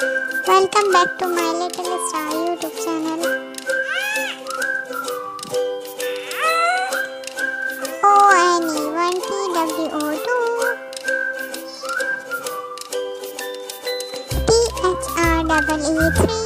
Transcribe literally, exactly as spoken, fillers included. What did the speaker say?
Welcome back to my Little Star YouTube channel. O N E one T W O two T H R E E three